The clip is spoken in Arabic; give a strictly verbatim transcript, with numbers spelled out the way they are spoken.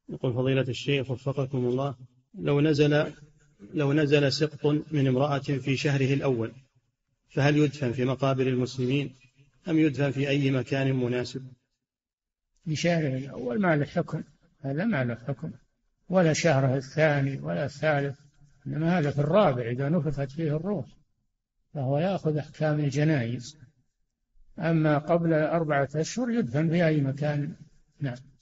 يقول فضيلة الشيخ وفقكم الله، لو نزل لو نزل سقط من امرأة في شهره الأول، فهل يدفن في مقابر المسلمين أم يدفن في أي مكان مناسب؟ في شهره الأول ما له حكم، هذا ما له حكم، ولا شهره الثاني ولا الثالث، إنما هذا في الرابع إذا نفخت فيه الروح فهو يأخذ أحكام الجنائز. أما قبل أربعة أشهر يدفن في أي مكان. نعم.